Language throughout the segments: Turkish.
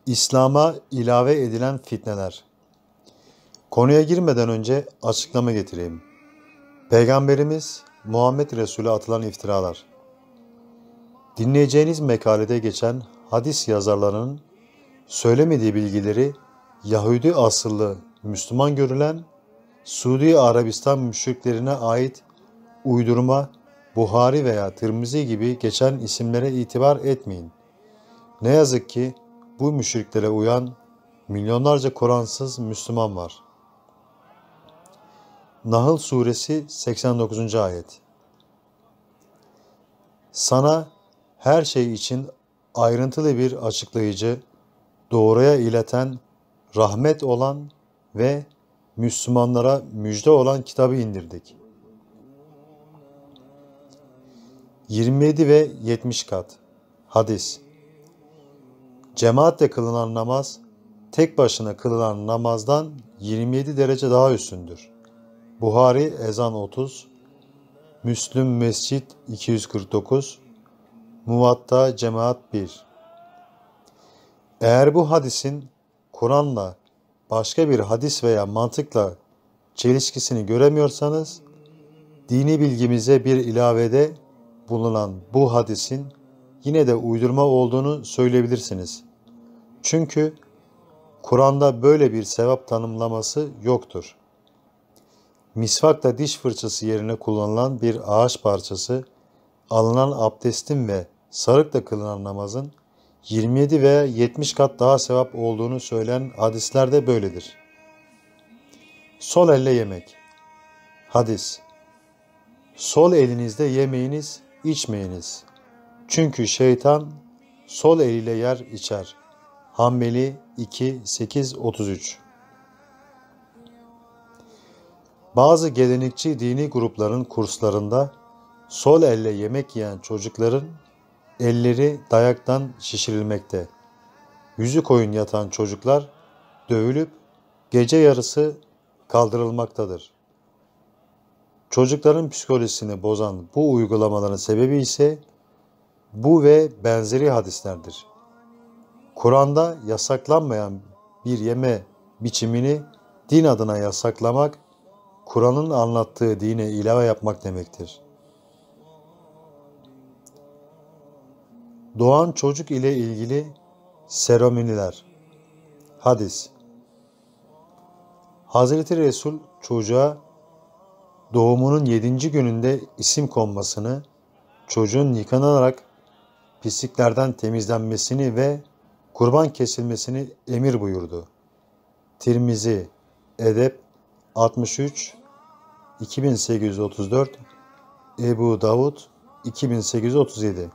İslam'a ilave edilen fitneler. Konuya girmeden önce açıklama getireyim. Peygamberimiz Muhammed Resul'e atılan iftiralar. Dinleyeceğiniz mekalede geçen hadis yazarlarının söylemediği bilgileri Yahudi asıllı Müslüman görülen Suudi Arabistan müşriklerine ait uydurma Buhari veya Tirmizi gibi geçen isimlere itibar etmeyin. Ne yazık ki bu müşriklere uyan milyonlarca Kur'ansız Müslüman var. Nahl Suresi 89. Ayet. Sana her şey için ayrıntılı bir açıklayıcı, doğruya ileten, rahmet olan ve Müslümanlara müjde olan kitabı indirdik. 27 ve 70 kat. Hadis. Cemaatle kılınan namaz, tek başına kılınan namazdan 27 derece daha üstündür. Buhari ezan 30, Müslüm Mescid 249, Muvatta Cemaat 1. Eğer bu hadisin Kur'an'la başka bir hadis veya mantıkla çelişkisini göremiyorsanız, dini bilgimize bir ilavede bulunan bu hadisin yine de uydurma olduğunu söyleyebilirsiniz. Çünkü Kur'an'da böyle bir sevap tanımlaması yoktur. Misvakla diş fırçası yerine kullanılan bir ağaç parçası, alınan abdestin ve sarıkla kılınan namazın 27 veya 70 kat daha sevap olduğunu söyleyen hadisler de böyledir. Sol elle yemek. Hadis. Sol elinizde yemeyiniz, içmeyiniz. Çünkü şeytan sol eliyle yer içer. Hanbeli 2-8-33. Bazı gelenekçi dini grupların kurslarında sol elle yemek yiyen çocukların elleri dayaktan şişirilmekte. Yüzü koyun yatan çocuklar dövülüp gece yarısı kaldırılmaktadır. Çocukların psikolojisini bozan bu uygulamaların sebebi ise bu ve benzeri hadislerdir. Kur'an'da yasaklanmayan bir yeme biçimini din adına yasaklamak, Kur'an'ın anlattığı dine ilave yapmak demektir. Doğan çocuk ile ilgili seremoniler. Hadis. Hazreti Resul çocuğa doğumunun 7. gününde isim konmasını, çocuğun yıkanarak pisliklerden temizlenmesini ve kurban kesilmesini emir buyurdu. Tirmizi, Edep 63, 2834, Ebu Davud 2837.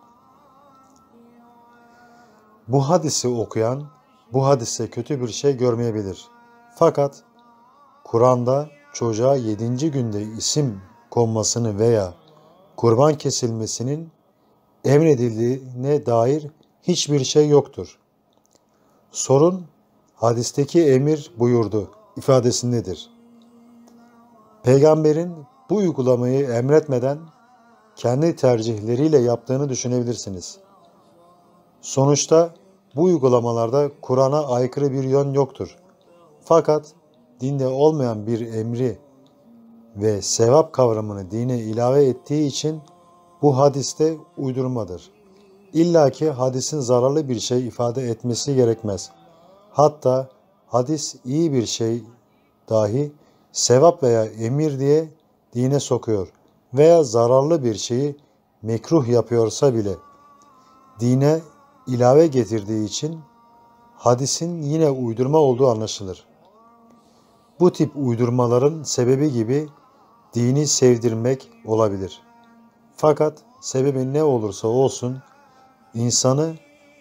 Bu hadisi okuyan, bu hadiste kötü bir şey görmeyebilir. Fakat Kur'an'da çocuğa 7. günde isim konmasını veya kurban kesilmesinin emredildiğine dair hiçbir şey yoktur. Sorun hadisteki emir buyurdu ifadesindedir. Peygamberin bu uygulamayı emretmeden kendi tercihleriyle yaptığını düşünebilirsiniz. Sonuçta bu uygulamalarda Kur'an'a aykırı bir yön yoktur. Fakat dinde olmayan bir emri ve sevap kavramını dine ilave ettiği için bu hadiste uydurmadır. İlla ki hadisin zararlı bir şey ifade etmesi gerekmez. Hatta hadis iyi bir şey dahi sevap veya emir diye dine sokuyor veya zararlı bir şeyi mekruh yapıyorsa bile dine ilave getirdiği için hadisin yine uydurma olduğu anlaşılır. Bu tip uydurmaların sebebi gibi dini sevdirmek olabilir. Fakat sebebi ne olursa olsun insanı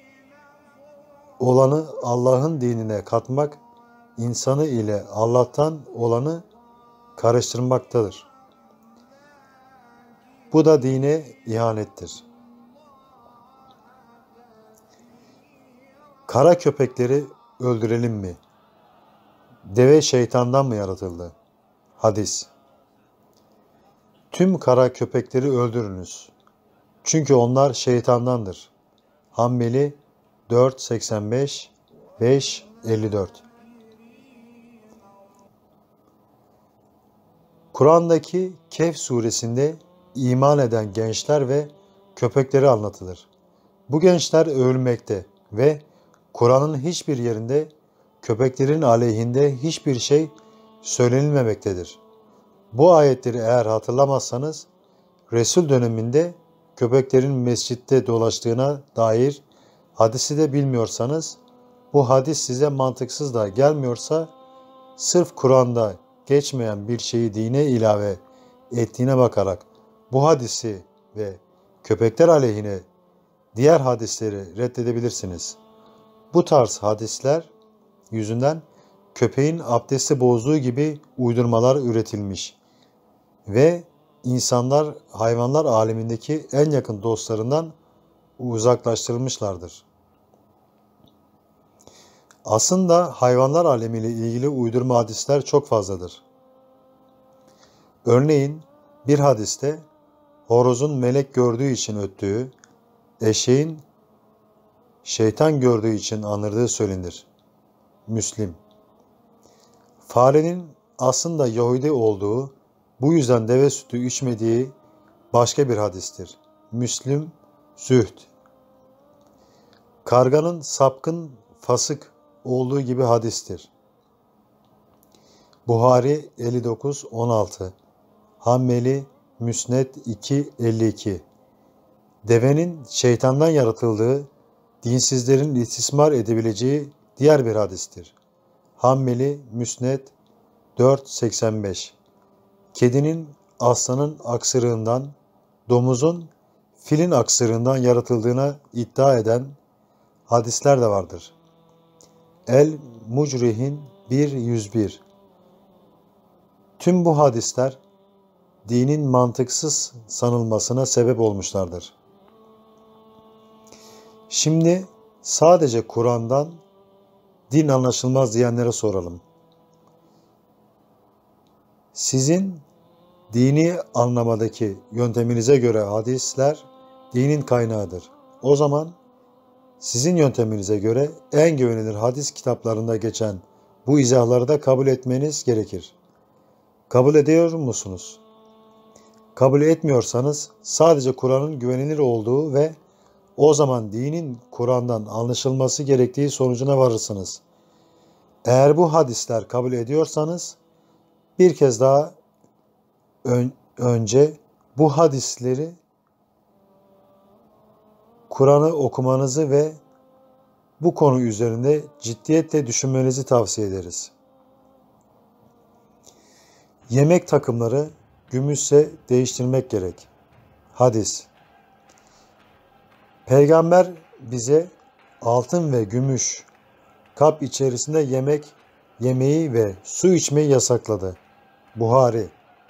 olanı Allah'ın dinine katmak, insanı ile Allah'tan olanı karıştırmaktadır. Bu da dine ihanettir. Kara köpekleri öldürelim mi? Deve şeytandan mı yaratıldı? Hadis. Tüm kara köpekleri öldürünüz. Çünkü onlar şeytandandır. Hanbeli 4.85, 5-54. Kur'an'daki Kehf suresinde iman eden gençler ve köpekleri anlatılır. Bu gençler övülmekte ve Kur'an'ın hiçbir yerinde köpeklerin aleyhinde hiçbir şey söylenilmemektedir. Bu ayetleri eğer hatırlamazsanız, Resul döneminde köpeklerin mescitte dolaştığına dair hadisi de bilmiyorsanız, bu hadis size mantıksız da gelmiyorsa, sırf Kur'an'da geçmeyen bir şeyi dine ilave ettiğine bakarak bu hadisi ve köpekler aleyhine diğer hadisleri reddedebilirsiniz. Bu tarz hadisler yüzünden köpeğin abdesti bozduğu gibi uydurmalar üretilmiş ve insanlar hayvanlar alemindeki en yakın dostlarından uzaklaştırılmışlardır. Aslında hayvanlar alemiyle ilgili uydurma hadisler çok fazladır. Örneğin bir hadiste horozun melek gördüğü için öttüğü, eşeğin şeytan gördüğü için anırdığı söylenir. Müslim. Farenin aslında Yahudi olduğu, bu yüzden deve sütü içmediği başka bir hadistir. Müslim, Zühd. Karganın sapkın, fasık olduğu gibi hadistir. Buhari 59-16, Hammeli Müsned 2-52. Devenin şeytandan yaratıldığı, dinsizlerin istismar edebileceği diğer bir hadistir. Hammeli Müsned 4-85. Kedinin aslanın aksırığından, domuzun filin aksırığından yaratıldığına iddia eden hadisler de vardır. El-Mucrihin 1-101. Tüm bu hadisler dinin mantıksız sanılmasına sebep olmuşlardır. Şimdi sadece Kur'an'dan din anlaşılmaz diyenlere soralım. Sizin dini anlamadaki yönteminize göre hadisler dinin kaynağıdır. O zaman sizin yönteminize göre en güvenilir hadis kitaplarında geçen bu izahları da kabul etmeniz gerekir. Kabul ediyor musunuz? Kabul etmiyorsanız sadece Kur'an'ın güvenilir olduğu ve o zaman dinin Kur'an'dan anlaşılması gerektiği sonucuna varırsınız. Eğer bu hadisler kabul ediyorsanız bir kez daha önce bu hadisleri Kur'an'ı okumanızı ve bu konu üzerinde ciddiyetle düşünmenizi tavsiye ederiz. Yemek takımları gümüşse değiştirmek gerek. Hadis. Peygamber bize altın ve gümüş kap içerisinde yemek yemeyi ve su içmeyi yasakladı. Buhari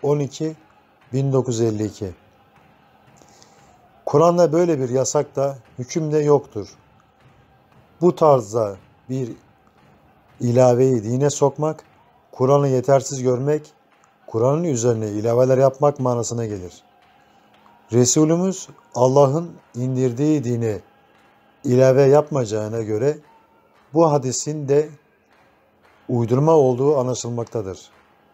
12-1952. Kur'an'da böyle bir yasak da hüküm de yoktur. Bu tarzda bir ilaveyi dine sokmak, Kur'an'ı yetersiz görmek, Kur'an'ın üzerine ilaveler yapmak manasına gelir. Resulümüz Allah'ın indirdiği dini ilave yapmayacağına göre bu hadisin de uydurma olduğu anlaşılmaktadır.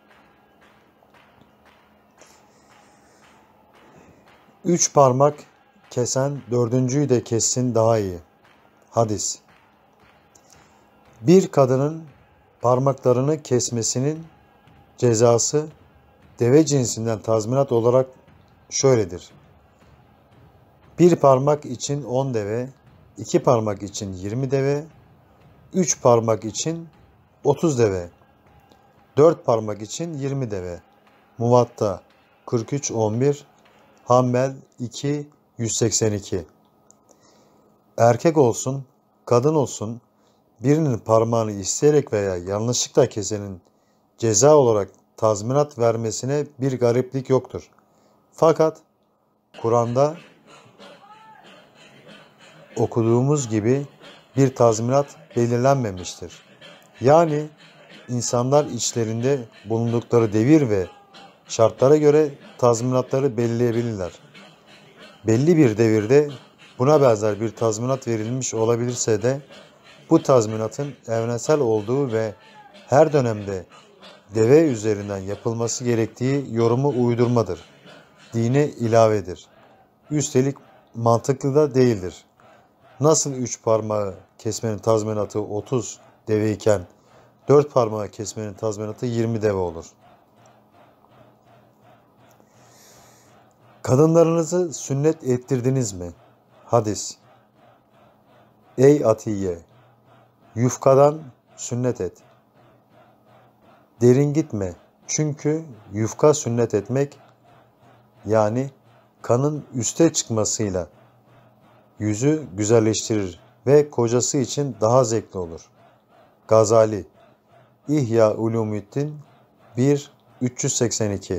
Üç parmak kesen dördüncüyü de kessin daha iyi. Hadis. Bir kadının parmaklarını kesmesinin cezası deve cinsinden tazminat olarak şöyledir. Bir parmak için 10 deve, 2 parmak için 20 deve, 3 parmak için 30 deve, 4 parmak için 20 deve. Muvatta 43-11, Hammel 2-182. Erkek olsun, kadın olsun, birinin parmağını isteyerek veya yanlışlıkla kesenin ceza olarak tazminat vermesine bir gariplik yoktur. Fakat Kur'an'da okuduğumuz gibi bir tazminat belirlenmemiştir. Yani insanlar içlerinde bulundukları devir ve şartlara göre tazminatları belirleyebilirler. Belli bir devirde buna benzer bir tazminat verilmiş olabilirse de bu tazminatın evrensel olduğu ve her dönemde deve üzerinden yapılması gerektiği yorumu uydurmadır. Dine ilavedir. Üstelik mantıklı da değildir. Nasıl 3 parmağı kesmenin tazminatı 30 deve iken 4 parmağı kesmenin tazminatı 20 deve olur? Kadınlarınızı sünnet ettirdiniz mi? Hadis. Ey Atiye! Yufkadan sünnet et. Derin gitme. Çünkü yufka sünnet etmek, yani kanın üste çıkmasıyla yüzü güzelleştirir ve kocası için daha zevkli olur. Gazali, İhya Ulumuddin 1-382.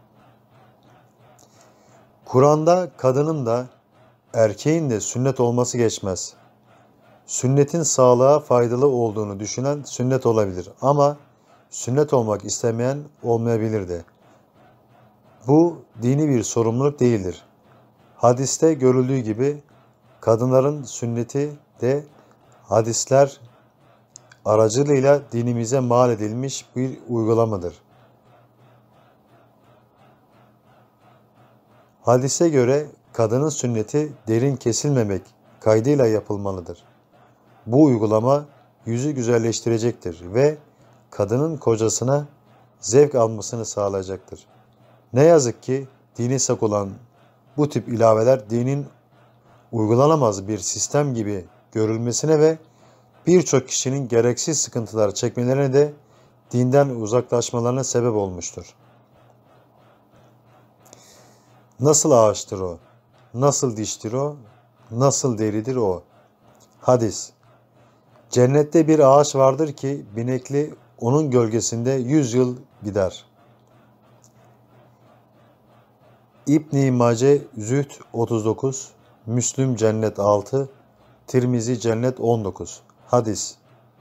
Kur'an'da kadının da erkeğin de sünnet olması geçmez. Sünnetin sağlığa faydalı olduğunu düşünen sünnet olabilir ama sünnet olmak istemeyen olmayabilir de. Bu dini bir sorumluluk değildir. Hadiste görüldüğü gibi kadınların sünneti de hadisler aracılığıyla dinimize mal edilmiş bir uygulamadır. Hadise göre kadının sünneti derin kesilmemek kaydıyla yapılmalıdır. Bu uygulama yüzü güzelleştirecektir ve kadının kocasına zevk almasını sağlayacaktır. Ne yazık ki dini sak olan bu tip ilaveler dinin uygulanamaz bir sistem gibi görülmesine ve birçok kişinin gereksiz sıkıntılar çekmelerine de dinden uzaklaşmalarına sebep olmuştur. Nasıl ağaçtır o? Nasıl diştir o? Nasıl deridir o? Hadis. Cennette bir ağaç vardır ki binekli onun gölgesinde 100 yıl gider. İbn-i Mace Zühd 39, Müslüm Cennet 6, Tirmizi Cennet 19. Hadis.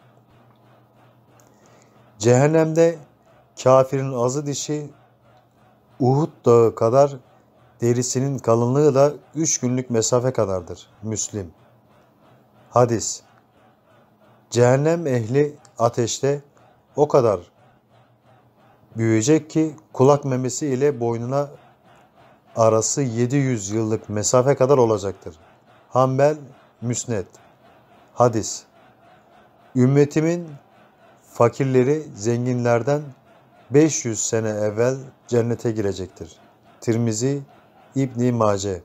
Cehennemde kafirin azı dişi Uhud dağı kadar, derisinin kalınlığı da 3 günlük mesafe kadardır. Müslim. Hadis. Cehennem ehli ateşte o kadar büyüyecek ki kulak memesi ile boynuna arası 700 yıllık mesafe kadar olacaktır. Hanbel Müsned. Hadis. Ümmetimin fakirleri zenginlerden 500 sene evvel cennete girecektir. Tirmizi İbn-i Mace.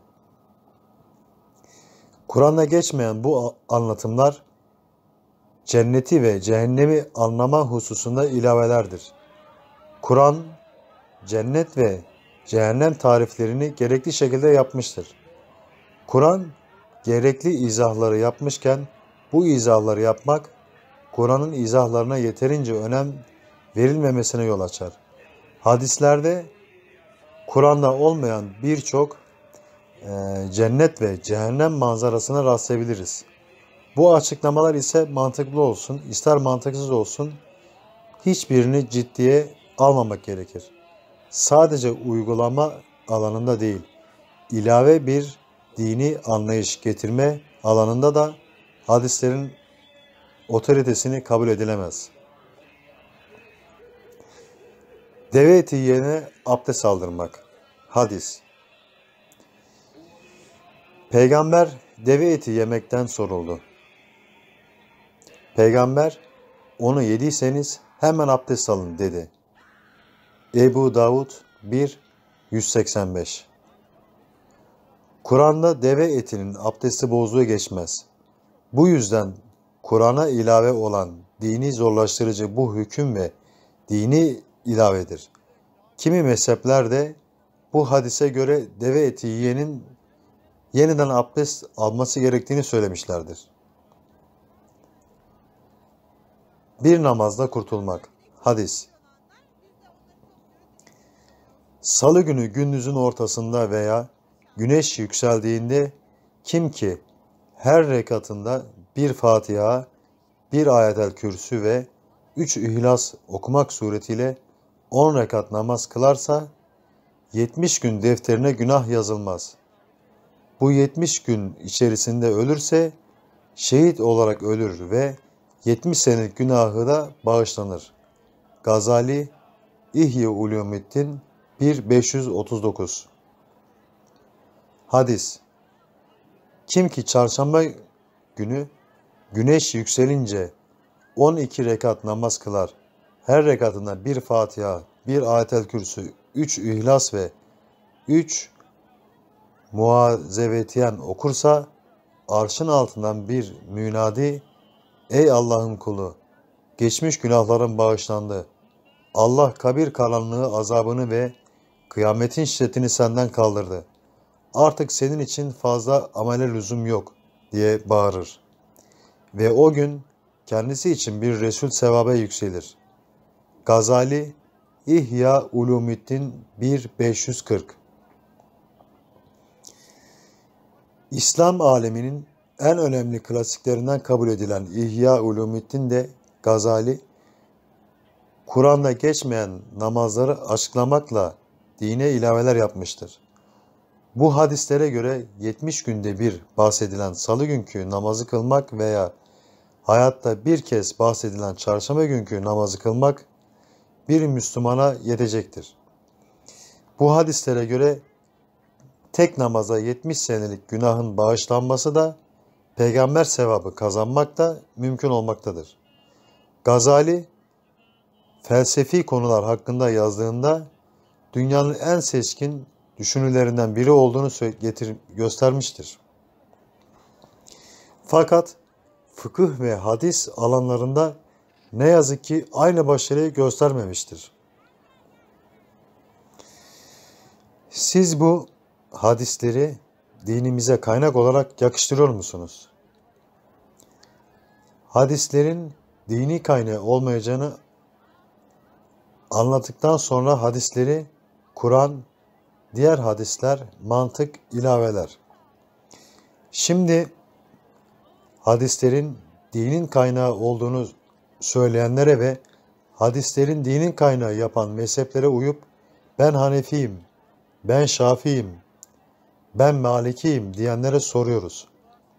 Kur'an'da geçmeyen bu anlatımlar cenneti ve cehennemi anlama hususunda ilavelerdir. Kur'an cennet ve cehennem tariflerini gerekli şekilde yapmıştır. Kur'an gerekli izahları yapmışken bu izahları yapmak Kur'an'ın izahlarına yeterince önem verilmemesine yol açar. Hadislerde Kur'an'da olmayan birçok cennet ve cehennem manzarasına rastlayabiliriz. Bu açıklamalar ise mantıklı olsun, ister mantıksız olsun, hiçbirini ciddiye almamak gerekir. Sadece uygulama alanında değil, ilave bir dini anlayış getirme alanında da hadislerin otoritesini kabul edilemez. Deve eti yiyene abdest aldırmak. Hadis. Peygamber deve eti yemekten soruldu. Peygamber, onu yediyseniz hemen abdest alın dedi. Ebu Davud 1-185. Kur'an'da deve etinin abdesti bozduğu geçmez. Bu yüzden Kur'an'a ilave olan dini zorlaştırıcı bu hüküm ve dini ilavedir. Kimi mezheplerde bu hadise göre deve eti yiyenin yeniden abdest alması gerektiğini söylemişlerdir. Bir namazda kurtulmak. Hadis. Salı günü gündüzün ortasında veya güneş yükseldiğinde kim ki her rekatında bir Fatiha, bir Ayetel Kürsü ve 3 İhlas okumak suretiyle 10 rekat namaz kılarsa 70 gün defterine günah yazılmaz. Bu 70 gün içerisinde ölürse şehit olarak ölür ve 70 senelik günahı da bağışlanır. Gazali İhya Ulumuddin 1.539. Hadis: kim ki çarşamba günü güneş yükselince 12 rekat namaz kılar, her rekatında bir Fatiha, bir Ayetel Kürsü, 3 İhlas ve 3 Muazzevetiyen okursa, arşın altından bir münadi, ey Allah'ın kulu, geçmiş günahların bağışlandı. Allah kabir karanlığı azabını ve kıyametin şiddetini senden kaldırdı. Artık senin için fazla amele lüzum yok diye bağırır. Ve o gün kendisi için bir Resul sevaba yükselir. Gazali İhya Ulumuddin 1.540. İslam aleminin en önemli klasiklerinden kabul edilen İhya Ulumuddin de Gazali, Kur'an'da geçmeyen namazları açıklamakla dine ilaveler yapmıştır. Bu hadislere göre 70 günde bir bahsedilen salı günkü namazı kılmak veya hayatta bir kez bahsedilen çarşamba günkü namazı kılmak bir Müslümana yetecektir. Bu hadislere göre tek namaza 70 senelik günahın bağışlanması da peygamber sevabı kazanmak da mümkün olmaktadır. Gazali felsefi konular hakkında yazdığında dünyanın en seçkin düşünürlerinden biri olduğunu göstermiştir. Fakat fıkıh ve hadis alanlarında ne yazık ki aynı başarıyı göstermemiştir. Siz bu hadisleri dinimize kaynak olarak yakıştırıyor musunuz? Hadislerin dini kaynağı olmayacağını anlattıktan sonra hadisleri Kur'an, diğer hadisler, mantık, ilaveler. Şimdi hadislerin dinin kaynağı olduğunu söyleyenlere ve hadislerin dinin kaynağı yapan mezheplere uyup ben Hanefiyim, ben Şafiyim, ben Malikiyim diyenlere soruyoruz.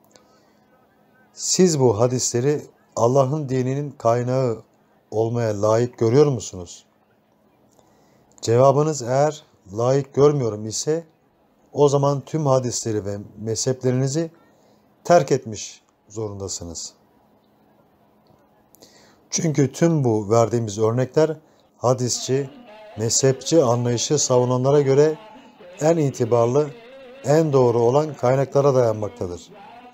Siz bu hadisleri Allah'ın dininin kaynağı olmaya layık görüyor musunuz? Cevabınız eğer layık görmüyorum ise o zaman tüm hadisleri ve mezheplerinizi terk etmiş zorundasınız. Çünkü tüm bu verdiğimiz örnekler hadisçi, mezhepçi anlayışı savunanlara göre en itibarlı, en doğru olan kaynaklara dayanmaktadır.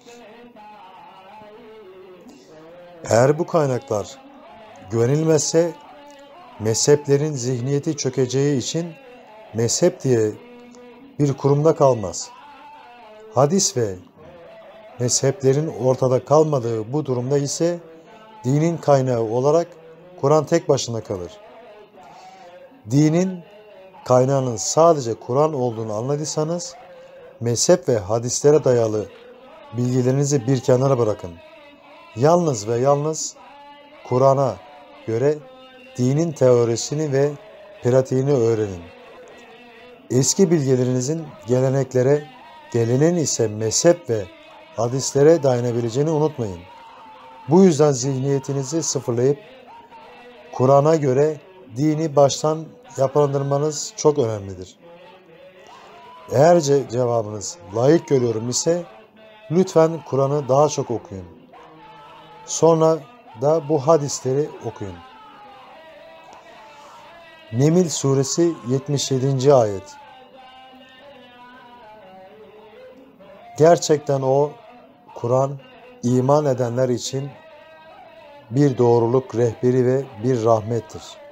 Eğer bu kaynaklar güvenilmezse mezheplerin zihniyeti çökeceği için mezhep diye bir kurumda kalmaz. Hadis ve mezheplerin ortada kalmadığı bu durumda ise dinin kaynağı olarak Kur'an tek başına kalır. Dinin kaynağının sadece Kur'an olduğunu anladıysanız mezhep ve hadislere dayalı bilgilerinizi bir kenara bırakın. Yalnız ve yalnız Kur'an'a göre dinin teorisini ve pratiğini öğrenin. Eski bilgilerinizin geleneklere, geleneğin ise mezhep ve hadislere dayanabileceğini unutmayın. Bu yüzden zihniyetinizi sıfırlayıp Kur'an'a göre dini baştan yapılandırmanız çok önemlidir. Eğer cevabınız layık görüyorum ise lütfen Kur'an'ı daha çok okuyun. Sonra da bu hadisleri okuyun. Neml suresi 77. ayet. Gerçekten o Kur'an iman edenler için bir doğruluk rehberi ve bir rahmettir.